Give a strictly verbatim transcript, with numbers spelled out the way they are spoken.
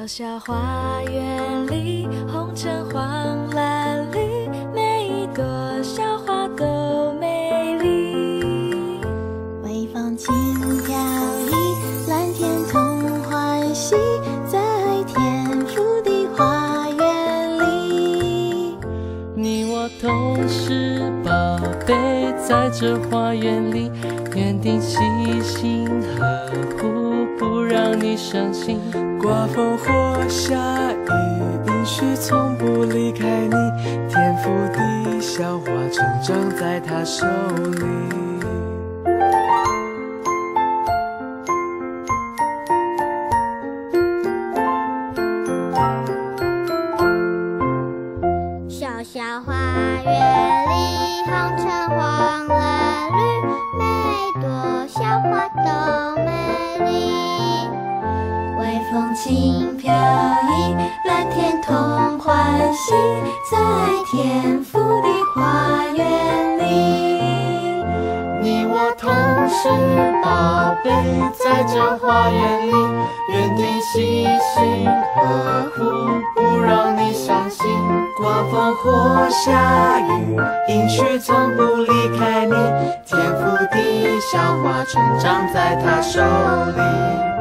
小花园里，红橙黄蓝绿，每一朵小花都美丽。 微风轻飘逸，蓝天同欢喜，在天府的花园里。 你我都是宝贝，在这花园里，约定细心呵护，不让你伤心。 刮风或下雨，应许从不离开你。天赋的小花成长在他手里。 小小花园里，红橙黄蓝绿，每朵小花都美丽。 微风轻飘逸，蓝天同欢喜，在天府的花园里。 你我同是宝贝，在这花园里，约定细心呵护，不让你伤心。 刮风或下雨，应许从不离开你。天赋的小花成长在他手里。